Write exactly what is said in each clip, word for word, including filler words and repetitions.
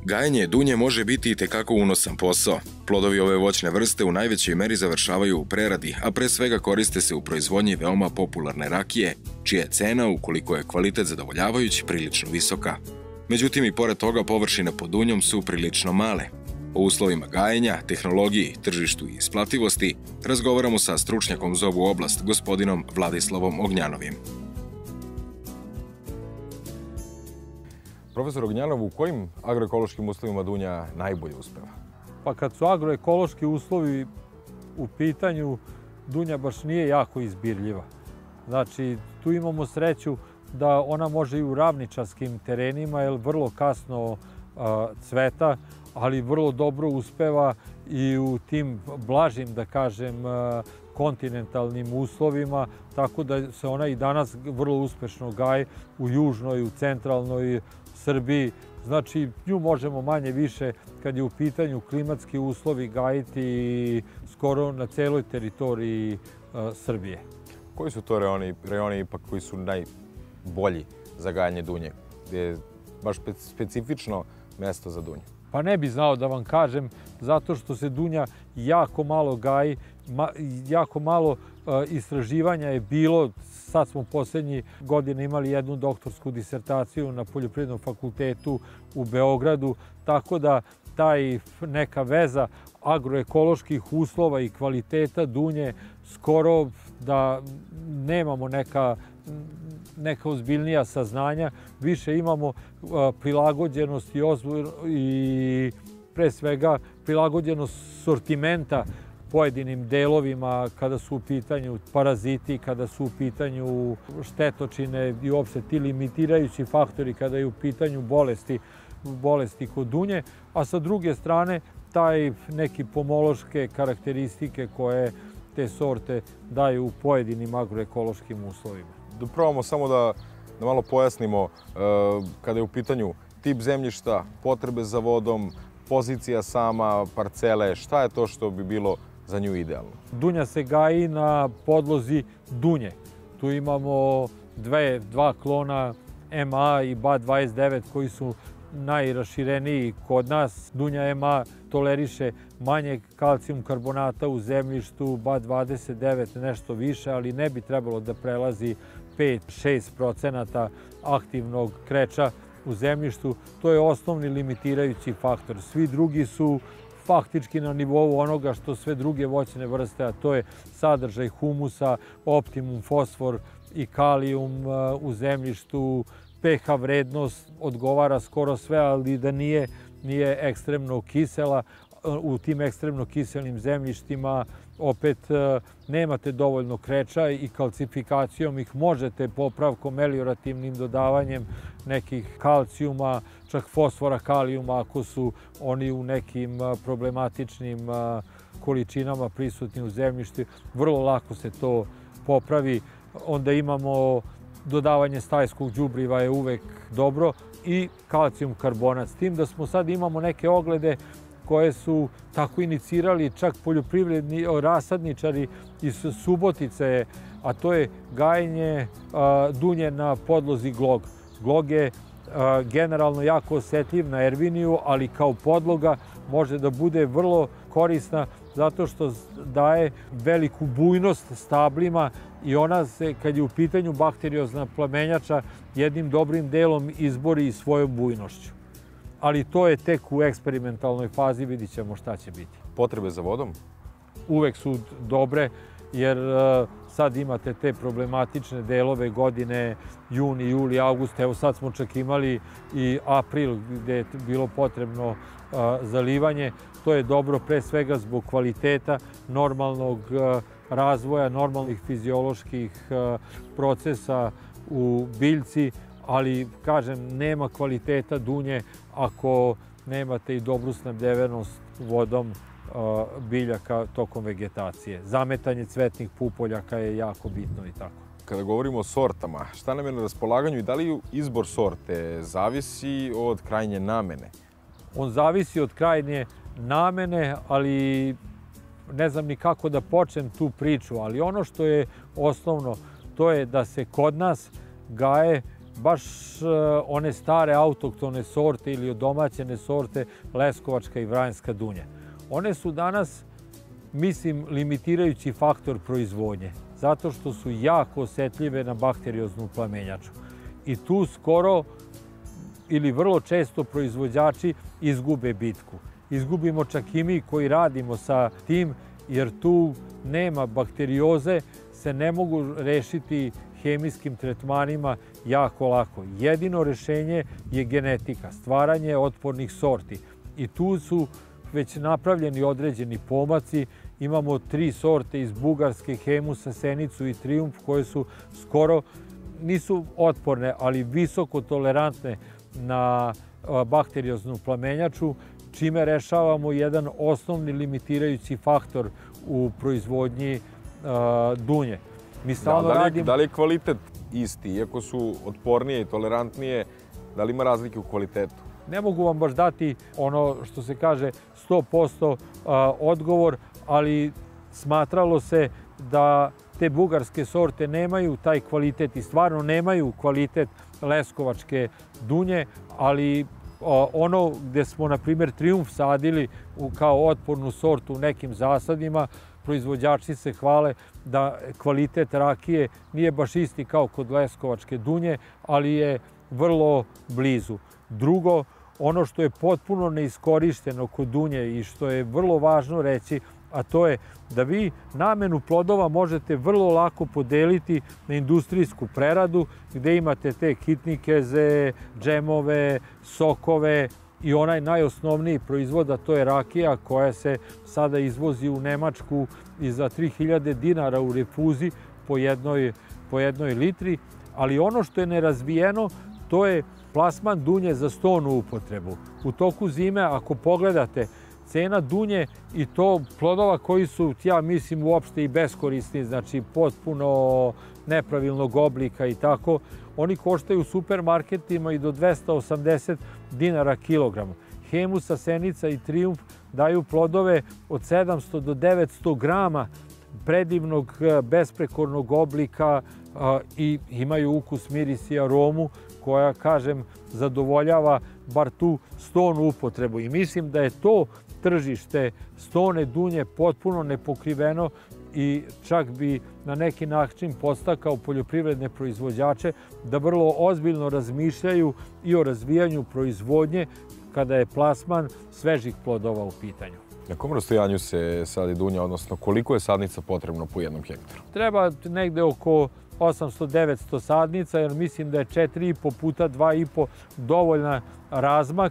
Gajenje dunje može biti itekako unosan posao. Plodovi ove voćne vrste u najvećoj meri završavaju u preradi, a pre svega koriste se u proizvodnji veoma popularne rakije, čija je cena, ukoliko je kvalitet zadovoljavajući, prilično visoka. Međutim, i pored toga površine pod dunjom su prilično male. O uslovima gajenja, tehnologiji, tržištu i isplativosti razgovaramo sa stručnjakom za ovu oblast, gospodinom Vladislavom Ognjanovim. Profesor Ognjanov, u kojim agroekološkim uslovima dunja najbolje uspeva? Pa kad su agroekološki uslovi u pitanju, dunja baš nije jako izbirljiva. Znači, tu imamo sreću da ona može i u ravničarskim terenima, jer vrlo kasno a, cveta, ali vrlo dobro uspeva i u tim blažim, da kažem, a, kontinentalnim uslovima, tako da se ona i danas vrlo uspešno gaji u južnoj, u centralnoj Srbiji. Znači, nju možemo manje više, kad je u pitanju klimatski uslovi, gajiti skoro na celoj teritoriji a, Srbije. Koji su to reoni, reoni ipak koji su najbolji za gajanje dunje? Gde je baš specifično mesto za dunju? Pa ne bi znao da vam kažem, zato što se dunja jako malo gaji, ma, jako malo uh, istraživanja je bilo. Sad smo poslednjih godina imali jednu doktorsku disertaciju na Poljoprivrednom fakultetu u Beogradu, tako da taj neka veza agroekoloških uslova i kvaliteta dunje skoro da nemamo neka neka ozbiljnija saznanja, više imamo prilagođenost i, i pre svega prilagođenost sortimenta pojedinim delovima kada su u pitanju paraziti, kada su u pitanju štetočine i uopšte ti limitirajući faktori kada je u pitanju bolesti, bolesti kod dunje, a sa druge strane taj neki pomološke karakteristike koje te sorte daju u pojedinim agroekološkim uslovima. Da probamo samo da, da malo pojasnimo kada je u pitanju tip zemljišta, potrebe za vodom, pozicija sama parcele, šta je to što bi bilo za nju idealno? Dunja se gaji na podlozi dunje. Tu imamo dve, dva klona M A i B A dvadeset devet koji su najrašireniji kod nas. Dunja M A toleriše manje kalcijum karbonata u zemljištu, B A dvadeset devet nešto više, ali ne bi trebalo da prelazi pet do šest procenata aktivnog kreča u zemljištu. To je osnovni limitirajući faktor. Svi drugi su faktički na nivou onoga što sve druge voćne vrste, a to je sadržaj humusa, optimum fosfor i kalijum u zemljištu, pH vrednost odgovara skoro sve, ali da nije, nije ekstremno kisela. U tim ekstremno kiselnim zemljištima opet nemate dovoljno kreča i kalcifikacijom ih možete popravkom, meliorativnim dodavanjem nekih kalcijuma, čak fosfora, kalijuma, ako su oni u nekim problematičnim količinama prisutni u zemljištu, vrlo lako se to popravi. Onda imamo dodavanje stajskog đubriva je uvek dobro i kalcijum karbonat. S tim da smo sad imamo neke oglede koje su tako inicirali čak poljoprivredni rasadničari iz Subotice, a to je gajenje dunje na podlozi glog. Glog je generalno jako osetljiv na erviniju, ali kao podloga može da bude vrlo korisna zato što daje veliku bujnost stablima i ona se, kad je u pitanju bakteriozna plamenjača, jednim dobrim delom izbori svojom bujnošću. Ali to je tek u eksperimentalnoj fazi, vidit ćemo šta će biti. Potrebe za vodom? Uvek su dobre, jer sad imate te problematične delove godine, juni, juli, august. Evo sad smo čak imali i april gde je bilo potrebno zalivanje. To je dobro pre svega zbog kvaliteta normalnog razvoja, normalnih fizioloških procesa u biljci, ali, kažem, nema kvaliteta dunje ako nemate i dobru snabdevenost vodom biljaka tokom vegetacije. Zametanje cvetnih pupoljaka je jako bitno i tako. Kada govorimo o sortama, šta nam je na raspolaganju i da li izbor sorte zavisi od krajnje namene? On zavisi od krajnje namene, ali ne znam ni kako da počnem tu priču, ali ono što je osnovno, to je da se kod nas gaje baš one stare autoktone sorte ili odomaćene sorte leskovačka i vranjska dunja. One su danas, mislim, limitirajući faktor proizvodnje, zato što su jako osetljive na bakterioznu plamenjaču. I tu skoro ili vrlo često proizvođači izgube bitku. Izgubimo čak i mi koji radimo sa tim, jer tu nema bakterioze, se ne mogu rešiti hemijskim tretmanima jako lako. Jedino rešenje je genetika, stvaranje otpornih sorti. I tu su već napravljeni određeni pomaci. Imamo tri sorte iz Bugarske, Hemusa, Senicu i Triumf, koje su skoro, nisu otporne, ali visoko tolerantne na bakterioznu plamenjaču, čime rešavamo jedan osnovni limitirajući faktor u proizvodnji dunje. Mi stalno radimo... Da li je kvalitet isti, iako su otpornije i tolerantnije, da li ima razlike u kvalitetu? Ne mogu vam baš dati ono što se kaže sto posto odgovor, ali smatralo se da te bugarske sorte nemaju taj kvalitet i stvarno nemaju kvalitet leskovačke dunje, ali ono gde smo, na primjer, Triumf sadili kao otpornu sortu u nekim zasadima, proizvođači se hvale da kvalitet rakije nije baš isti kao kod leskovačke dunje, ali je vrlo blizu. Drugo, ono što je potpuno neiskorišteno kod dunje i što je vrlo važno reći, a to je da vi namenu plodova možete vrlo lako podeliti na industrijsku preradu, gde imate te kitnikeze, džemove, sokove i onaj najosnovniji proizvod, a to je rakija koja se sada izvozi u Nemačku i za tri hiljade dinara u refuzi po jednoj, po jednoj litri. Ali ono što je nerazvijeno, to je plasman dunje za stonu upotrebu. U toku zime, ako pogledate, cena dunje i to plodova koji su, ja mislim, uopšte i beskorisni, znači potpuno nepravilnog oblika i tako, oni koštaju u supermarketima i do dvesta osamdeset dinara kilogram. Hemusa, Senica i Triumf daju plodove od sedamsto do devetsto grama predivnog, besprekornog oblika i imaju ukus, miris i aromu koja, kažem, zadovoljava bar tu stonu upotrebu. I mislim da je to tržište stone dunje potpuno nepokriveno i čak bi na neki način podstakao poljoprivredne proizvođače da vrlo ozbiljno razmišljaju i o razvijanju proizvodnje kada je plasman svežih plodova u pitanju. Na kom rastojanju se sadi dunja, odnosno koliko je sadnica potrebno po jednom hektaru? Treba negde oko osamsto do devetsto sadnica, jer mislim da je četiri i po puta dva i po dovoljan razmak,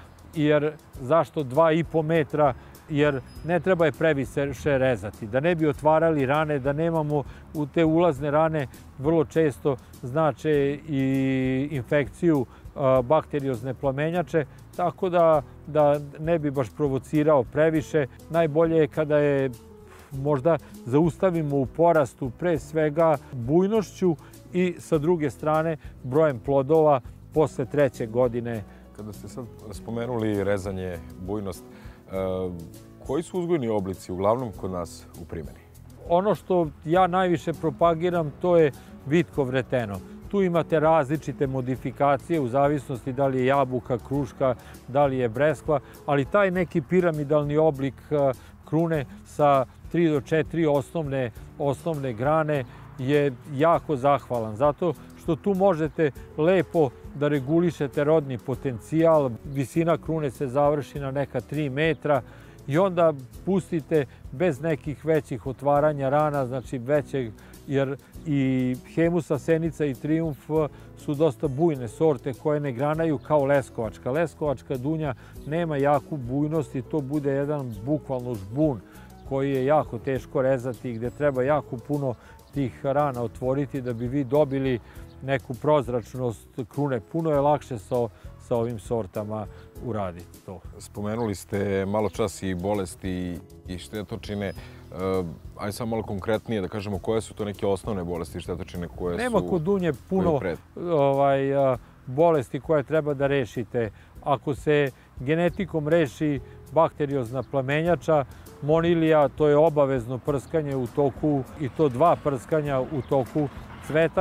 jer zašto dva i po metra? Jer ne treba je previše rezati, da ne bi otvarali rane, da nemamo u te ulazne rane vrlo često znače i infekciju bakteriozne plamenjače, tako da, da ne bi baš provocirao previše. Najbolje je kada je možda zaustavimo u porastu pre svega bujnošću i sa druge strane brojem plodova posle treće godine. Kada ste sad spomenuli rezanje, bujnost, koji su uzgojni oblici uglavnom kod nas u primjeni? Ono što ja najviše propagiram, to je vitko vreteno. Tu imate različite modifikacije u zavisnosti da li je jabuka, kruška, da li je breskva, ali taj neki piramidalni oblik krune sa tri do četiri osnovne, osnovne grane je jako zahvalan, zato što tu možete lepo da regulišete rodni potencijal. Visina krune se završi na neka tri metra i onda pustite bez nekih većih otvaranja rana, znači većeg, jer i Hemusa, Senica i Triumf su dosta bujne sorte koje ne granaju kao leskovačka. Leskovačka dunja nema jaku bujnost i to bude jedan bukvalno žbun koji je jako teško rezati i gde treba jako puno tih rana otvoriti da bi vi dobili neku prozračnost krune. Puno je lakše sa, sa ovim sortama uraditi to. Spomenuli ste malo čas i bolesti i štetočine. Ajde samo malo konkretnije da kažemo koje su to neke osnovne bolesti i štetočine koje su... Nema kod dunje puno ovaj, bolesti koje treba da rešite. Ako se genetikom reši bakteriozna plamenjača, monilija, to je obavezno prskanje u toku, i to dva prskanja u toku cvetanja.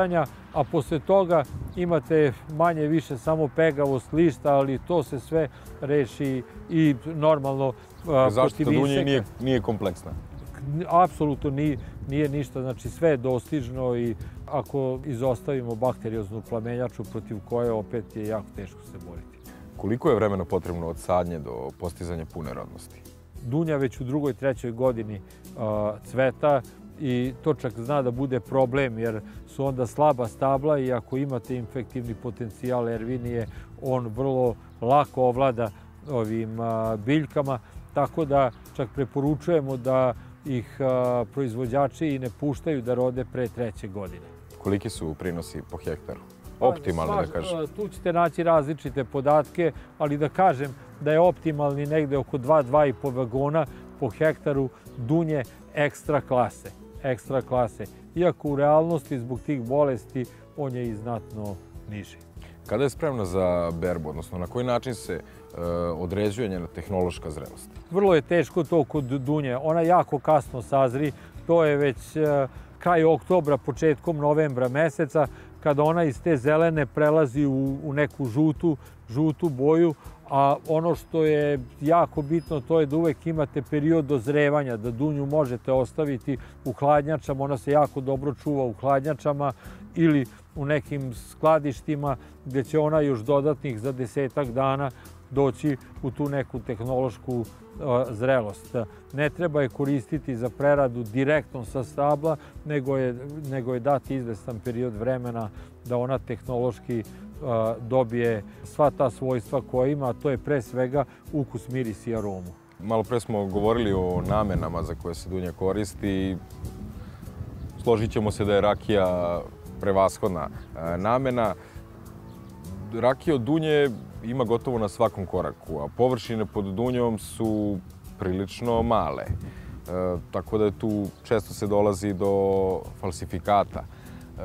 a posle toga imate manje više samo pegavost lišta, ali to se sve reši i normalno zaštita dunje nije, nije kompleksna. Apsolutno nije, nije ništa, znači sve je dostižno i ako izostavimo bakterioznu plamenjaču protiv koje opet je jako teško se boriti. Koliko je vremena potrebno od sadnje do postizanja pune rodnosti? Dunja već u drugoj, trećoj godini a, cveta i to čak zna da bude problem jer su onda slaba stabla i ako imate infektivni potencijal ervinije, on vrlo lako ovlada ovim a, biljkama, tako da čak preporučujemo da ih a, proizvođači i ne puštaju da rode pre treće godine. Koliki su prinosi po hektaru? Optimalni, da kažem. Tu ćete naći različite podatke, ali da kažem da je optimalni negde oko dva do dva i po vagona po hektaru dunje ekstra klase. Ekstra klase. Iako u realnosti zbog tih bolesti on je i znatno niži. Kada je spremna za berbu, odnosno na koji način se e, određuje njena tehnološka zrelost? Vrlo je teško to kod dunje. Ona jako kasno sazri. To je već e, kraj oktobra, početkom novembra meseca, kada ona iz te zelene prelazi u, u neku žutu, žutu boju, a ono što je jako bitno to je da uvek imate period dozrevanja, da dunju možete ostaviti u hladnjačama, ona se jako dobro čuva u hladnjačama ili u nekim skladištima gdje će ona još dodatnih za desetak dana doći u tu neku tehnološku zrelost. Ne treba je koristiti za preradu direktno sa stabla, nego je, nego je dati izvestan period vremena da ona tehnološki dobije sva ta svojstva koja ima, a to je pre svega ukus, miris i aromu. Malo pre smo govorili o namenama za koje se dunja koristi. Složit ćemo se da je rakija prevashodna namena. Rakija od dunje ima gotovo na svakom koraku, a površine pod dunjom su prilično male. E, tako da je tu često se dolazi do falsifikata. E,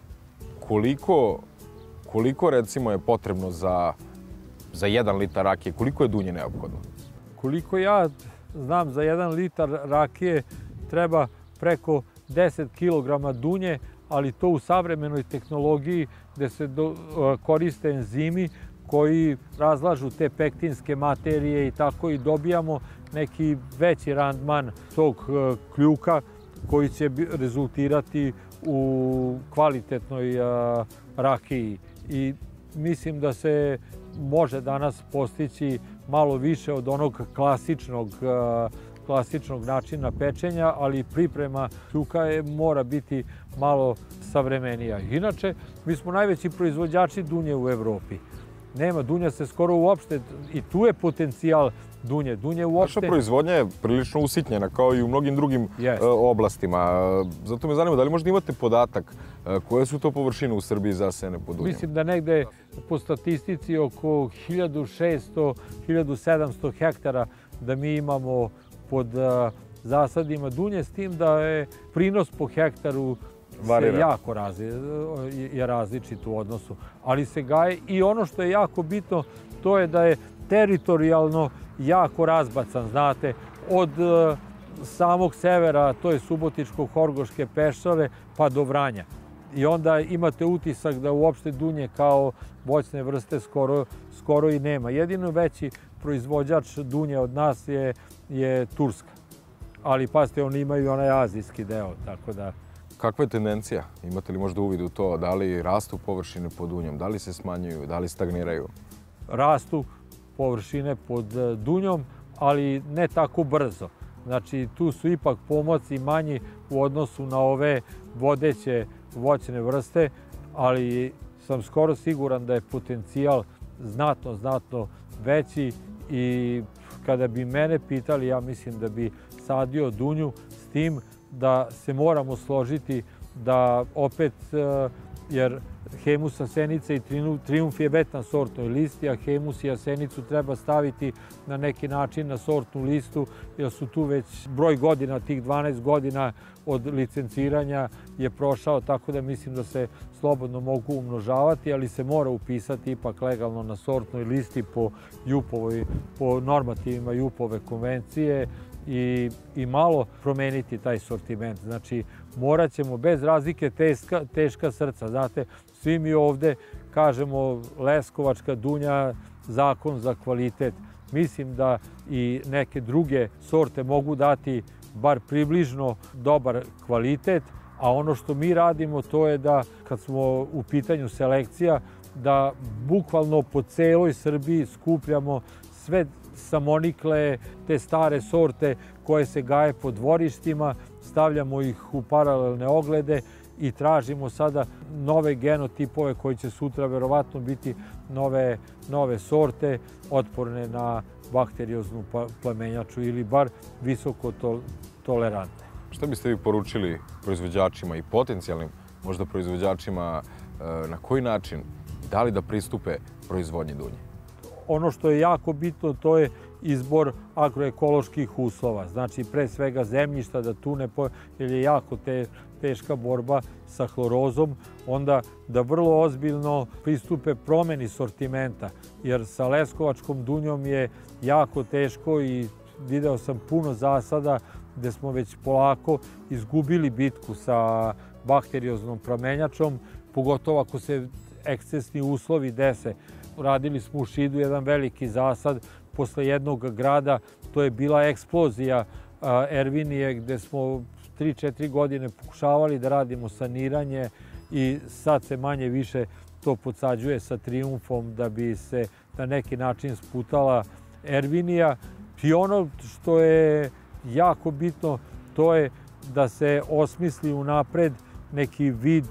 koliko, koliko recimo je potrebno za, za jedan litar rakije, koliko je dunje neophodno? Koliko ja znam, za jedan litar rakije treba preko deset kilograma dunje, ali to u savremenoj tehnologiji gdje se do, koriste enzimi koji razlažu te pektinske materije i tako i dobijamo neki veći randman tog kljuka koji će rezultirati u kvalitetnoj rakiji. I mislim da se može danas postići malo više od onog klasičnog klasičnog načina pečenja, ali priprema kljuka je, mora biti malo savremenija. Inače, mi smo najveći proizvođači dunje u Evropi. Nema, dunja se skoro uopšte, i tu je potencijal dunje. Dunje uopšte... Naša proizvodnja je prilično usitnjena, kao i u mnogim drugim yes. oblastima. Zato me zanima, da li možda imate podatak koje su to površine u Srbiji zasejane pod dunjem? Mislim da negde po statistici oko hiljadu šesto do hiljadu sedamsto hektara da mi imamo pod zasadima dunje, s tim da je prinos po hektaru se jako razli, je različit u odnosu. Ali se gaje i ono što je jako bitno, to je da je teritorijalno jako razbacan, znate, od samog severa, to je Subotičko-Horgoške peščare, pa do Vranja. I onda imate utisak da uopšte dunje kao voćne vrste skoro, skoro i nema. Jedino veći proizvođač dunje od nas je, je Turska. Ali pazite, oni imaju onaj azijski deo, tako da... Kakva je tendencija? Imate li možda uvid u to? Da li rastu površine pod dunjom? Da li se smanjuju? Da li stagniraju? Rastu površine pod dunjom, ali ne tako brzo. Znači, tu su ipak pomaci manji u odnosu na ove vodeće voćne vrste, ali sam skoro siguran da je potencijal znatno, znatno veći i kada bi mene pitali, ja mislim da bi sadio dunju s tim da se moramo složiti da opet, jer Hemus Asenica i Triumf je bet na sortnoj listi, a Hemus i Asenicu treba staviti na neki način na sortnu listu, jer su tu već broj godina, tih dvanaest godina od licenciranja je prošao, tako da mislim da se slobodno mogu umnožavati, ali se mora upisati ipak legalno na sortnoj listi po Jupovoj, po normativima Jupove konvencije i, i malo promeniti taj sortiment. Znači, morat ćemo bez razlike teška, teška srca. Znate, svi mi ovde kažemo leskovačka dunja, zakon za kvalitet. Mislim da i neke druge sorte mogu dati bar približno dobar kvalitet, a ono što mi radimo to je da kad smo u pitanju selekcija, da bukvalno po celoj Srbiji skupljamo sve samonikle, te stare sorte koje se gaje po dvorištima, stavljamo ih u paralelne oglede i tražimo sada nove genotipove koji će sutra verovatno biti nove, nove sorte otporne na bakterioznu plemenjaču ili bar visoko to, tolerantne. Šta biste vi poručili proizvođačima i potencijalnim možda proizvođačima na koji način da li da pristupe proizvodnji dunje? Ono što je jako bitno to je izbor agroekoloških uslova. Znači pre svega zemljišta da tu ne po... jer je jako te, teška borba sa hlorozom, onda da vrlo ozbiljno pristupe promeni sortimenta, jer sa leskovačkom dunjom je jako teško i video sam puno zasada gde smo već polako izgubili bitku sa bakterioznom plemenjačom, pogotovo ako se ekscesni uslovi dese. Radili smo u Šidu jedan veliki zasad posle jednog grada, to je bila eksplozija ervinije gde smo tri četiri godine pokušavali da radimo saniranje i sad se manje više to podsađuje sa Triumfom da bi se na neki način sputala ervinija. I ono što je jako bitno to je da se osmisli unapred neki vid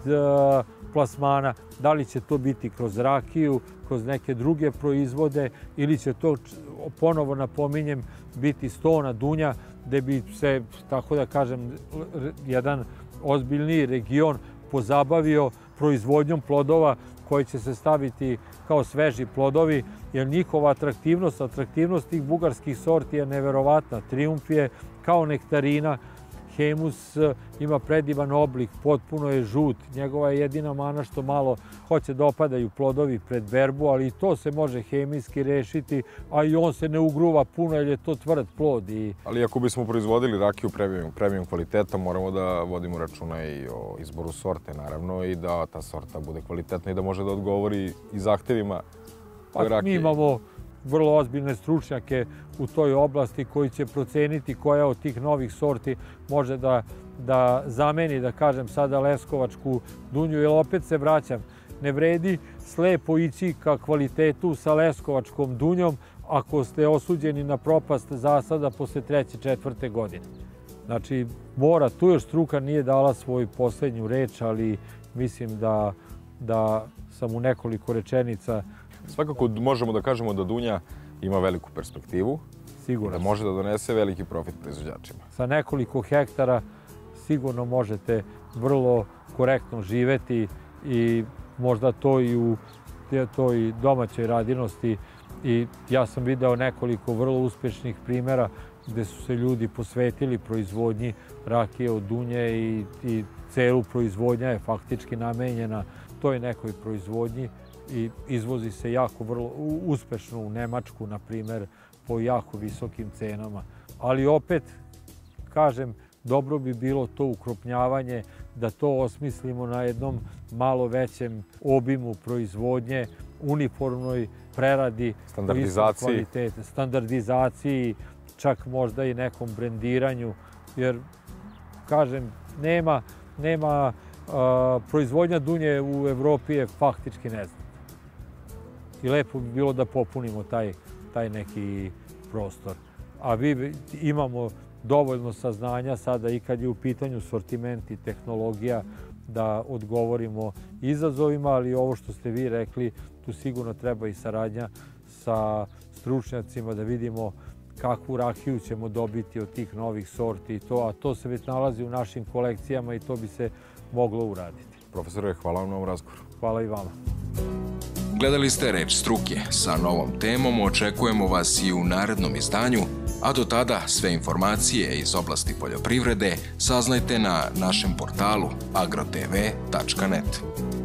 plasmana, da li će to biti kroz rakiju, kroz neke druge proizvode ili će to, ponovo napominjem, biti stona dunja gde bi se, tako da kažem, jedan ozbiljniji region pozabavio proizvodnjom plodova koji će se staviti kao sveži plodovi, jer njihova atraktivnost, atraktivnost tih bugarskih sorti je neverovatna. Triumf je kao nektarina, Hemus ima predivan oblik, potpuno je žut. Njegova je jedina mana što malo hoće da opadaju plodovi pred berbu, ali i to se može hemijski rešiti, a i on se ne ugruva puno jer je to tvrd plod. I... Ali ako bismo proizvodili rakiju premium, premium kvaliteta, moramo da vodimo računa i o izboru sorte, naravno, i da ta sorta bude kvalitetna i da može da odgovori i zahtevima pa, rakije. Mi imamo vrlo ozbiljne stručnjake u toj oblasti koji će proceniti koja od tih novih sorti može da, da zameni, da kažem sada, leskovačku dunju, jer opet se vraćam, ne vredi slepo ići ka kvalitetu sa leskovačkom dunjom ako ste osuđeni na propast zasada posle treće, četvrte godine. Znači, mora, tu još struka nije dala svoju poslednju reč, ali mislim da, da sam u nekoliko rečenica. Svakako možemo da kažemo da dunja ima veliku perspektivu, sigurno, da može da donese veliki profit proizvođačima. Sa nekoliko hektara sigurno možete vrlo korektno živeti i možda to i u toj domaćoj radinosti. I ja sam video nekoliko vrlo uspešnih primjera gde su se ljudi posvetili proizvodnji rakije od dunje i, i celu proizvodnja je faktički namenjena toj nekoj proizvodnji i izvozi se jako vrlo uspešno u Nemačku, na primjer, po jako visokim cenama. Ali opet, kažem, dobro bi bilo to ukrupnjavanje, da to osmislimo na jednom malo većem obimu proizvodnje, uniformnoj preradi, standardizaciji, standardizaciji, čak možda i nekom brendiranju, jer, kažem, nema, nema a, proizvodnja dunje u Evropi je faktički neznatna. I lepo bi bilo da popunimo taj, taj neki prostor. A vi imamo dovoljno saznanja sada i kad je u pitanju sortiment i tehnologija da odgovorimo izazovima, ali ovo što ste vi rekli, tu sigurno treba i saradnja sa stručnjacima da vidimo kakvu rakiju ćemo dobiti od tih novih sorti i to, a to se već nalazi u našim kolekcijama i to bi se moglo uraditi. Profesore, hvala vam na ovom razgovoru. Hvala i vama. Gledali ste Reč struke. Sa novom temom očekujemo vas i u narednom izdanju, a do tada sve informacije iz oblasti poljoprivrede saznajte na našem portalu agrotv tačka net.